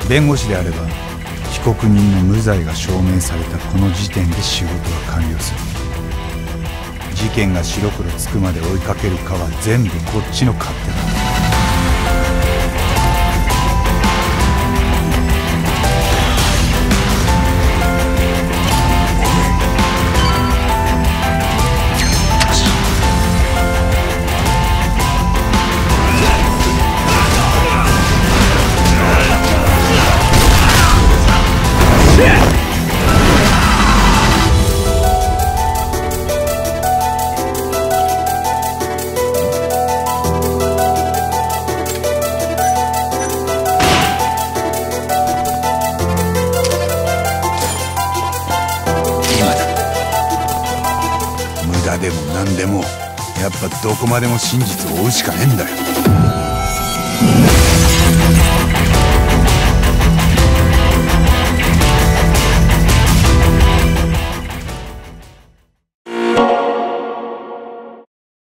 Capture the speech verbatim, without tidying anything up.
弁護士であれば被告人の無罪が証明されたこの時点で仕事は完了する。事件が白黒つくまで追いかけるかは全部こっちの勝手だ。無駄でも何でもやっぱどこまでも真実を追うしかねえんだよ。